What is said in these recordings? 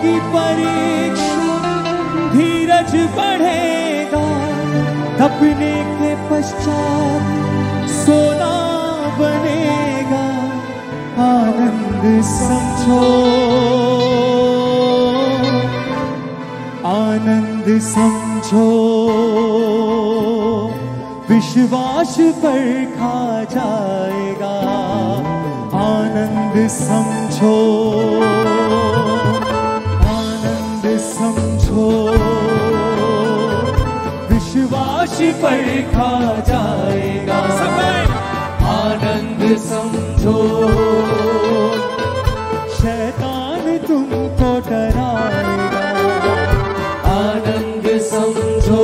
होगी परीक्षा धीरज बढ़ेगा, तपने के पश्चात सोना बनेगा। आनंद समझो, आनंद समझो, विश्वास परखा जाएगा। आनंद समझो, आनंद समझो, विश्वास परखा जाएगा। आनंद समझो, शैतान तुमको डराएगा। आनंद समझो,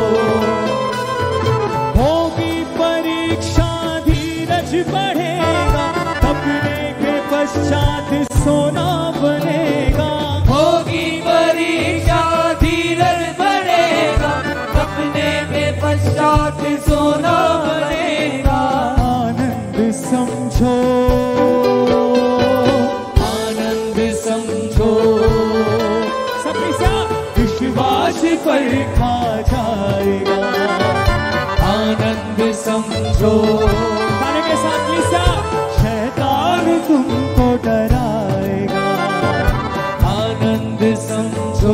होगी परीक्षा धीरज बढ़ेगा, तपने के पश्चात सोना बनेगा। होगी परीक्षा धीरज बढ़ेगा, तपने के पश्चात सोना बनेगा। आनंद समझो, आनंद समझो, सबके साथ विश्वास परखा जाएगा। आनंद समझो, ताने के साथ लिसा, शैतान तुमको डराएगा। आनंद समझो,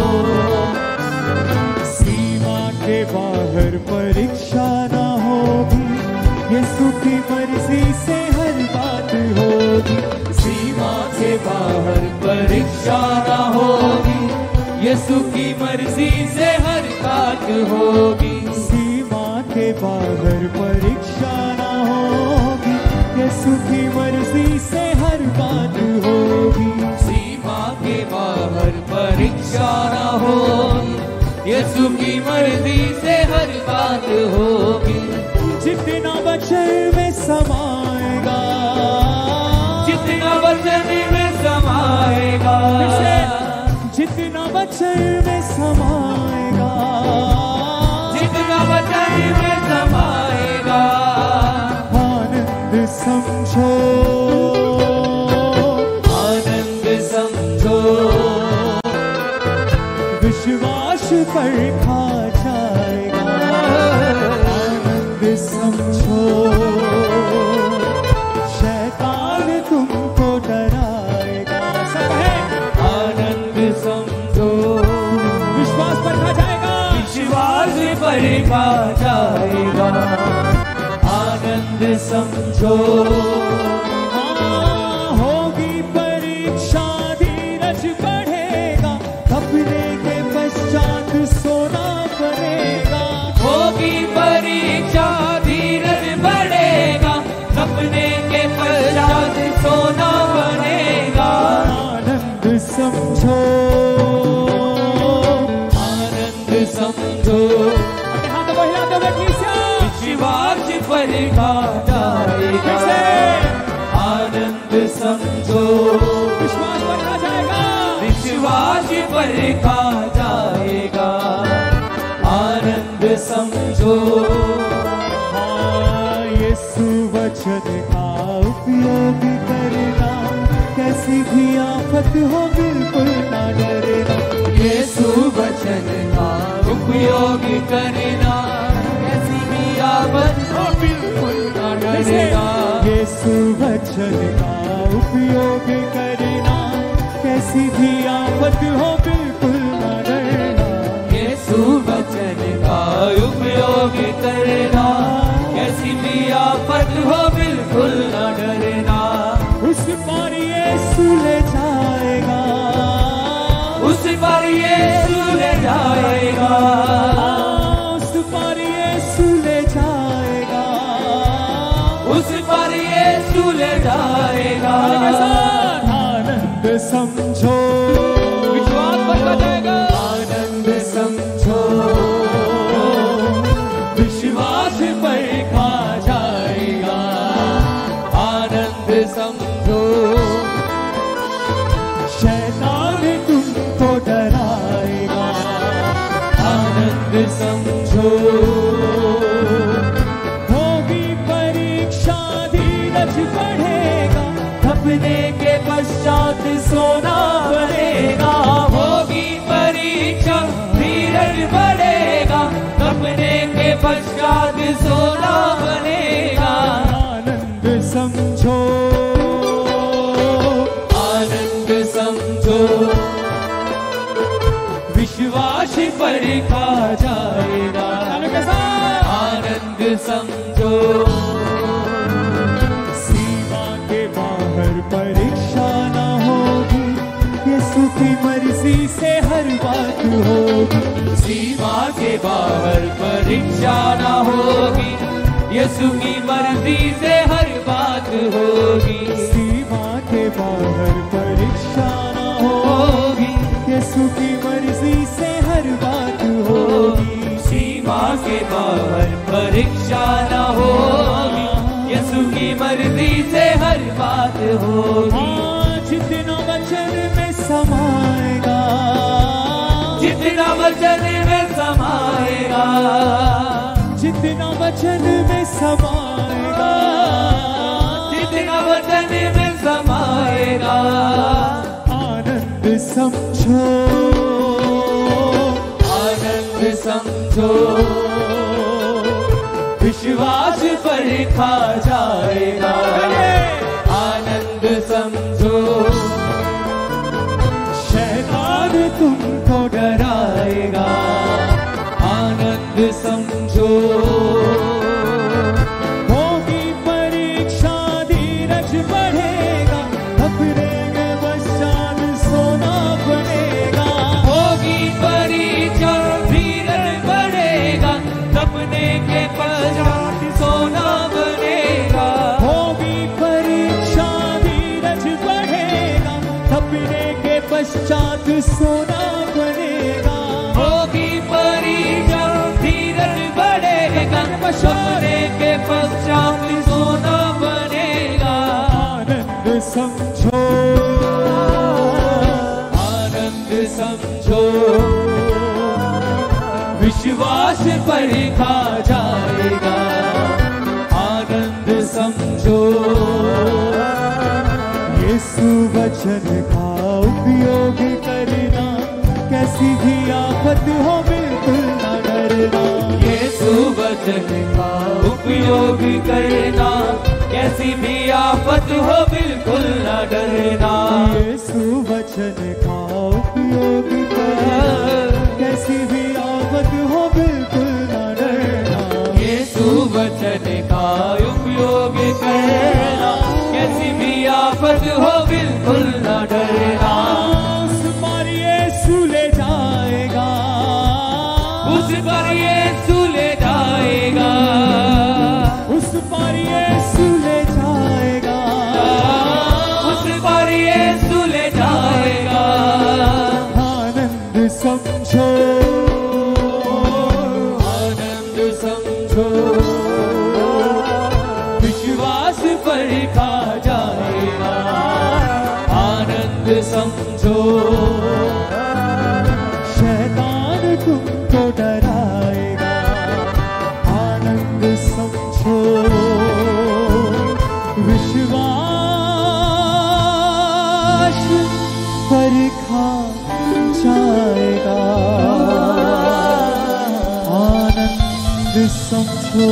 सीमा के बाहर परीक्षा ना होगी, यीशु की मर्जी से हर बात होगी। सीमा के बाहर परीक्षा ना होगी, यीशु की मर्जी से हर बात होगी। सीमा के बाहर परीक्षा ना होगी, यीशु की मर्जी से हर बात होगी। सीमा के बाहर परीक्षा ना होगी, यीशु की मर्जी से हर बात होगी। जितना वचन में समाएगा, जितना वचन में समाएगा, जितना वचन में समाएगा, जितना वचन में समाएगा। आनंद समझो, आनंद समझो, विश्वास परखा जाएगा। आनंद समझो, शैतान तुमको डराएगा। सब है आनंद समझो, विश्वास परखा जाएगा। विश्वास परखा जाएगा। आनंद समझो, हाँ, होगी परीक्षा धीरज बढ़ेगा, तपने के पश्चात सोना बनेगा। होगी परीक्षा धीरज बढ़ेगा, तपने के पश्चात सोना बनेगा। आनंद समझो, आनंद समझो, अपने हाथ को हिलाते हुए कीजिए। विश्वास परखा जाएगा। आनंद समझो, विश्वास परखा जाएगा। विश्वास परखा जाएगा। आनंद समझो, हाँ, यीशु वचन का उपयोग करना, कैसी भी आफत हो बिल्कुल ना डरना। यीशु वचन का उपयोग करना, कैसी भी आफत हो बिल्कुल न डरना। यीशु वचन का उपयोग करना, कैसी भी आफत हो बिल्कुल ना डरना। यीशु वचन का उपयोग करना, कैसी भी आफत हो बिल्कुल न डरना। उस पार यीशु ले जाएगा, उस पर यीशु ले जाएगा। उस पार यीशु ले जाएगा, उस पर यीशु ले जाएगा। आनंद समझो, विश्वास पर जाएगा। आनंद समझो, विश्वास परखा जाएगा। आनंद समझो, शैतान तुमको डराएगा। आनंद समझो, होगी परीक्षा धीरज बढ़ेगा, थकने के पश्चात सोना समझो, विश्वास परखा जाएगा। आनंद समझो, सीमा के बाहर परीक्षा ना होगी, यीशु की मर्जी से हर बात होगी। सीमा के बाहर परीक्षा ना होगी, यीशु की मर्जी से हर बात होगी। सीमा के बाहर परीक्षा ना होगी, यीशु की मर्जी से हर बात होगी। सीमा के बाहर परीक्षा ना होगी, यीशु की मर्जी से हर बात होगी। जितना वचन में समाएगा, जितना वचन में समाएगा, जितना वचन में समाएगा, जितना वचन में समाएगा। आनंद समझो, आनंद समझो, विश्वास परखा जाएगा। आनंद समझो, शैतान तुमको डराएगा। आनंद समझो, होगी परीक्षा, धीरज बढ़ेगा, अपने के पश्चात सोना बनेगा। होगी परीक्षा, धीरज बढ़ेगा, सपने के पश्चात सोना बनेगा। होगी परीक्षा, धीरज बढ़ेगा, अपने के पश्चात सोना बनेगा। होगी परीक्षा, धीरज बढ़ेगा, सपने के पश्चात सोना बनेगा। आनंद समझो, आनंद समझो, विश्वास परखा जाएगा। आनंद समझो, यीशु वचन का उपयोग करना, कैसी भी आफत हो बिल्कुल न डरना। यीशु वचन का उपयोग करना, कैसी भी आफत हो बिल्कुल न डरना। यीशु वचन का उपयोग करना, कैसी भी आफत हो बिल्कुल न डरना। यीशु वचन का उपयोग करना, कैसी भी आफत हो बिल्कुल न डरना। उस पर यीशु ले जाएगा, उस पर यीशु ले जाएगा, उस पर यीशु ले जाएगा। उस पर यीशु ले जाएगा। आनंद समझो, आनंद समझो, विश्वास परखा जाएगा। आनंद समझो, शैतान तुमको डराएगा। आनंद समझो, विश्वास परखा जाएगा। आनंद समझो,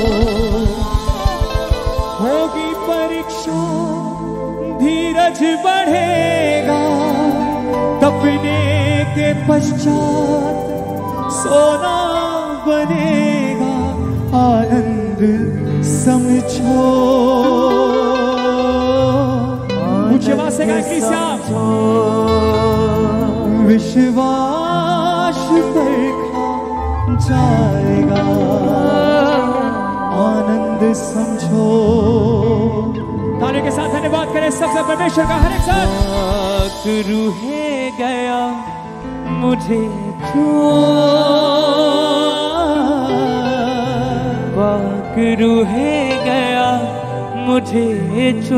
होगी परीक्षा, धीरज बढ़ेगा, तपने के पश्चात सोना बनेगा। आनंद समझो, ऊंची आवाज से गाएं क्रिस्टियन। विश्वास परखा जाएगा। आनंद समझो। ताली के साथ धन्यवाद करें सबसे परमेश्वर का। हर एक साथ रूहे गया मुझे रूहे गया मुझे छू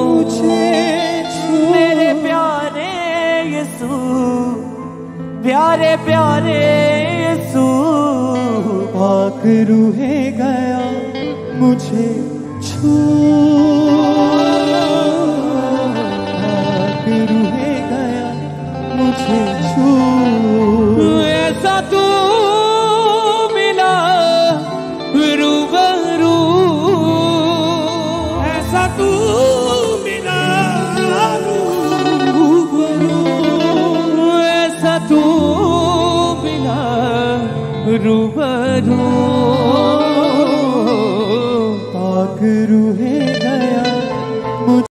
मेरे प्यारे यीशु, प्यारे प्यारे यीशु। पाक रूहे गया मुझे छू, पाक रूहे गया मुझे छू। ऐसा तू मिला रूबरू, ऐसा तू मिला रूबरू। रूबरू पाक रूहे